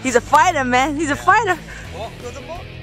He's a fighter, man. He's a fighter. Walk to the boat.